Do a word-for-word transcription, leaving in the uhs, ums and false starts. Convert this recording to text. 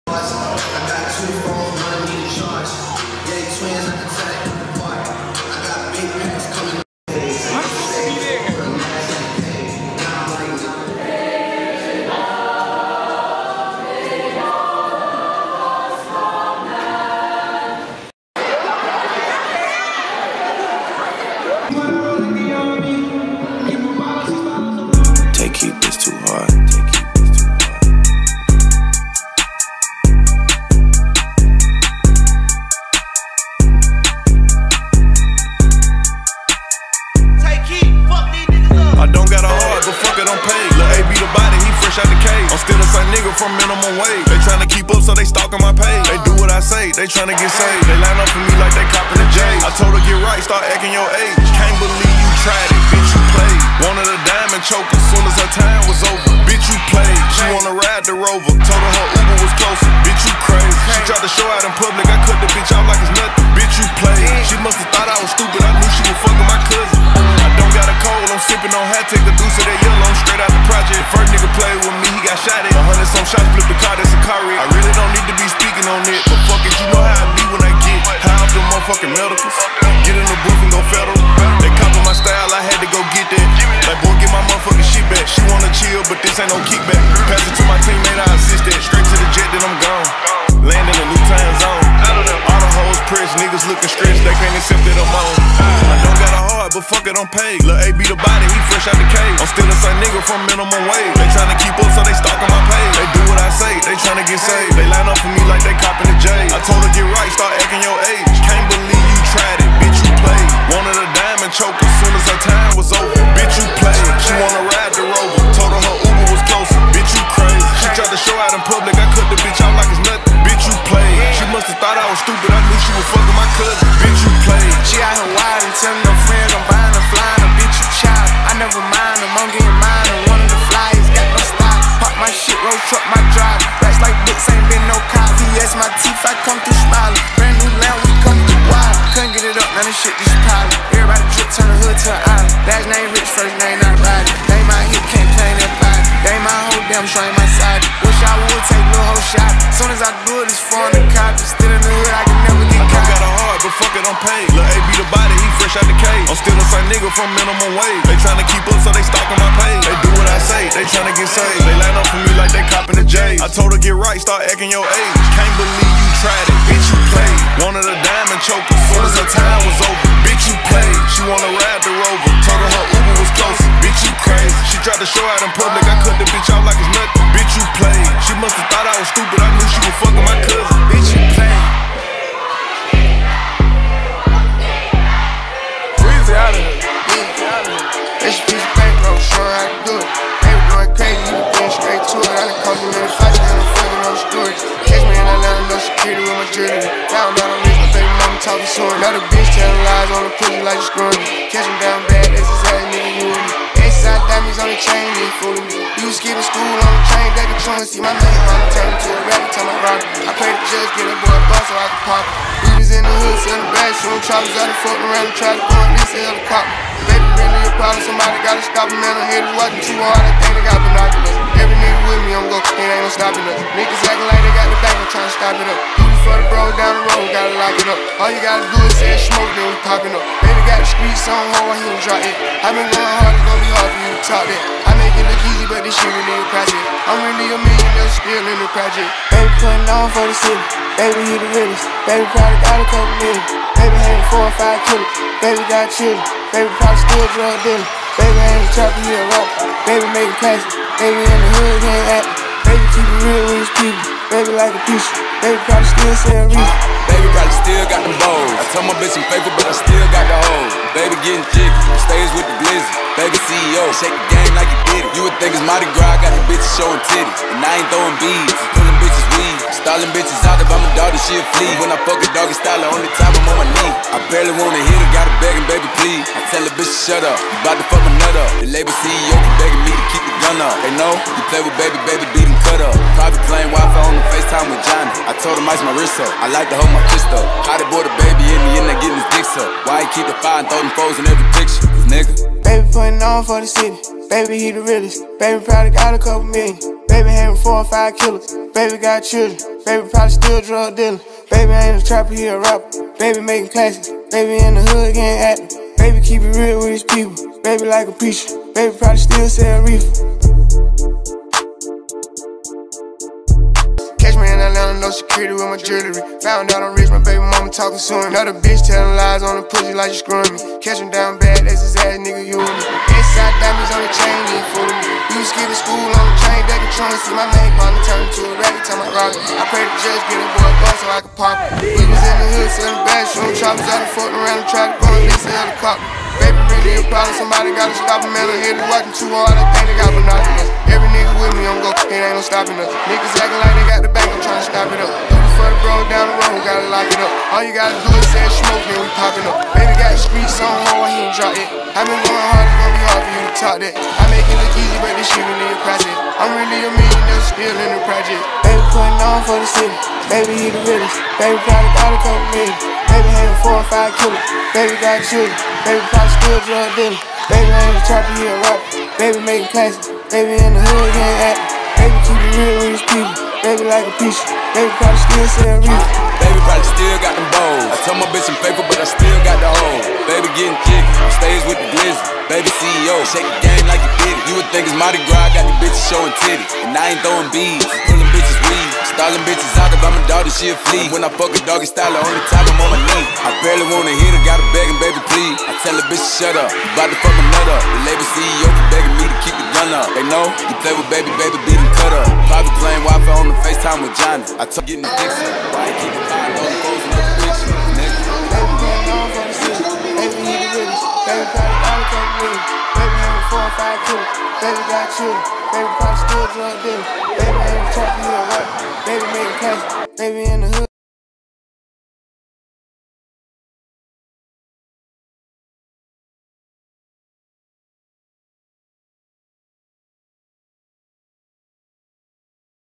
From minimum wage, they tryna keep up, so they stalking my page. They do what I say, they tryna get saved. They line up for me like they copping the J. I told her get right, start acting your age. Can't believe you tried it, bitch, you played. Wanted a diamond choke as soon as her time was over. Bitch, you played. She wanna ride the Rover. Told her her Uber was closer. Bitch, you crazy. She tried to show out in public, I cut the bitch out like it's nothing. Bitch, you played. She must've thought I was stupid. I knew she was fucking my cousin. I don't got a cold, I'm sipping on hat, take a deuce of that yellow, I'm straight out the project. First nigga played with me, he got shot at. A hundred some shots, flip the car, that's a car wreck. I really don't need to be speaking on it, but fuck it, you know how I be when I get high off the motherfucking medicals. Get in the booth and go federal. They copy my style, I had to go get that. Like, boy, get my motherfucking shit back. She wanna chill, but this ain't no kickback. Pass it to my teammate, I assist that. Straight to the jet, then I'm gone. Land in a new time zone. All the hoes pressed, niggas looking stretched, they can't accept that I'm on. I don't got a heart, but fuck it, I'm paid. Lil' A be the body, he fresh out the cage. I'm still the same nigga from minimum wage. They tryna keep up, so they stalking my page. They do what I say, they tryna get saved. They line up for me like they copping the J. I told her get right, start acting your age. Can't believe you tried it, bitch, you played. Wanted a diamond choke as soon as her time was over. Bitch, you played. She wanna ride the Rover. Told her her Uber was closer. Bitch, you crazy. She tried to show out in public, I cut the bitch out like it's nothing. Bitch, you played. She must've thought I was stupid, I knew she was fucking my cousin. Bitch, you played. She out here wild and telling her friends I'm buying her, flying her, bitch, you child. I never mind them, I'm getting mine. And one of the flyers got no style. Pop my shit, road truck, my drive. Racks like books, ain't been no cops. V S my teeth, I come through smiling. Brand new lamb, we come through wild. Couldn't get it up, now this shit just piling. Everybody drip, turn the hood to an island. Last name rich, first name not riding. They my hit, can't claim that body. They my whole damn show ain't my side. Wish I would take a little whole shot. Soon as I do it, it's foreign to copy. Still in the hood, I can never get caught. I got a heart, but fuck it, I'm paid. Lil' A be the body, he fresh out the cage. I'm still the same nigga from minimum wage. They tryna keep up, so they stalking my page. They do what I say, they tryna get saved. They line up for me like they copping the J. I told her get right, start acting your age. Can't believe you tried it, bitch, you played. Wanted a diamond choke as soon as her time was over. Bitch, you played. She wanna ride the Rover. Told her her Uber was closer. Bitch, you crazy. She tried to show out in public, I cut the bitch out like it's nothing. Bitch, you played. She must've thought I was stupid, I knew she was fucking my cousin. Bitch, you played. Breezy out of here. Breezy out of here. It's a piece of paper, I'm sure I can do it. They were going crazy, you been straight to it. I done called you in a fight, and I'm feeling no story. Catch me in Atlanta, no security with my jewelry. Down, down, I'm rich, my baby mama talking soon. Another bitch telling lies on the pussy like you screwing me. Catch him down bad, that's his ass, nigga, you and me. Side diamonds on the chain, they fooling me. You was skipping school on the train, they can try and see my name. I'm turning to a rabbit, tell my rock. I pray the judge get a boy a bus so I can pop it. We was in the hood, in the bathroom, choppers out and fucking around and try to go and this helicopter. Baby, really a problem, somebody gotta stop him, man. I'm here to watching too hard, I think they got binoculars. Every nigga with me, I'm gon' it ain't no stopping us. Niggas acting like they got the back, I'm trying to stop it up. Booty for the bros down the road, gotta lock it up. All you gotta do is say smoke, then we popping up. Baby got the streets on hold, he don't drop it. I been going hard, it's gon' be hard for you to talk that. I make it look easy, but this shit really a project. I'm really a millionaire, still in the project. Baby putting on for the city, baby he the realest. Baby probably got a couple million. Baby had four or five killers. Baby got children. Baby probably still drug dealer. Baby ain't a trapper, he a rapper. Baby make it classic. Baby in the hood, he ain't acting. Baby keep it real with his people. Baby like a piece. Baby probably still sell reason. Baby probably still got them bows. I told my bitch I'm faithful, but I still got the hoes. Baby getting jiggy, stays with the blizzy. Baby C E O, shake the game like you did it. You would think it's Mardi Gras, I got the bitches showing titties. And I ain't throwing beads, pulling bitches weed. Stalling bitches out, if I'm a dog, then she a flea. When I fuck a doggy style, on the top, I'm on my knee. I barely wanna hit her, gotta begging, baby, please. I tell the bitch to shut up, you bout to fuck my nut up. The label C E O keep begging me to keep the gun up. They know, you play with baby, baby, beat him cut up. Private plane, Wi-Fi on the FaceTime with Johnny. I told him ice my wrist up, I like to hold my fist up. How they bought a baby in the end, they getting his dicks up. Why he keep the fire and throw them foes in every picture, cause nigga baby putting on for the city. baby he the realest. Baby probably got a couple million. Baby having four or five killers. Baby got children. Baby probably still drug dealer. Baby ain't a trapper, he a rapper. Baby making classics. Baby in the hood getting active. Baby keep it real with his people. Baby like a preacher. Baby probably still sell reefer. Catch me in Atlanta, no security with my jewelry. Found out I'm rich, my baby mama talking soon. Another bitch telling lies on the pussy like you screwing me. Catch him down bad, that's his ass, nigga, you and me. Inside diamonds on the chain, he ain't fooling me. You was skipping school on the train, they controlling. See my main partner turn into a rabbit, tell my rock. I pray the judge get a boy a bus so I can pop it. We was in the hood, selling bad, shooting choppers out and fucking around and tried to go and listen to the cop. Baby really a problem, somebody gotta stop him, man. I'm here to watching too hard, I think they got binoculars. Every nigga with me, I'm go, it ain't no stopping us. Niggas acting like they got the bank, I'm trying to stop it up. thirty for the bro down the road, gotta lock it up. All you gotta do is say smoke, then we popping up. Baby got the streets on hold, he ain't drop it. I been going hard, it's gonna be hard for you to talk that. I make it look easy, but this shit really a project. I'm really a millionaire, still in the project. Baby putting on for the city, baby he the realest. Baby probably got a couple million. Baby having four or five killers. Baby got children. Baby probably still drug dealer. Baby ain't a trapper, he a rapper. Baby making classics. Baby in the hood getting active. Baby keep it real with his people. Baby like a preacher. Baby probably still sell reefer. Baby probably still got them bowls. I told my bitch I'm faithful, but I still got the hoe. Baby getting jiggy, stays with the glizzy. Baby C E O, shake the game like you did it. You would think it's Mardi Gras, got the bitches showing titties. And I ain't throwing beads, pulling bitches weed. Stalling bitches out, if I'm a dog, then she a flea. When I fuck a doggy style, the only time I'm on my knee. I barely wanna hit her, gotta beg and baby please. I tell the bitch to shut up, you bout to fuck my nut up. The label C E O keep begging me to keep the gun up. They know, you play with baby, baby, beat him cut up. Probably playing Wi-Fi on the FaceTime with Johnny. I told getting the dick sucked, why I keep it fine, all the clothes in the picture, nigga. Baby going on for the city, baby he the realest. Baby probably got a couple million. Baby having four or five killers. Baby got children. Baby probably still drug dealer. Baby ain't a trapper, he a rapper. Baby making classics. Baby in the hood.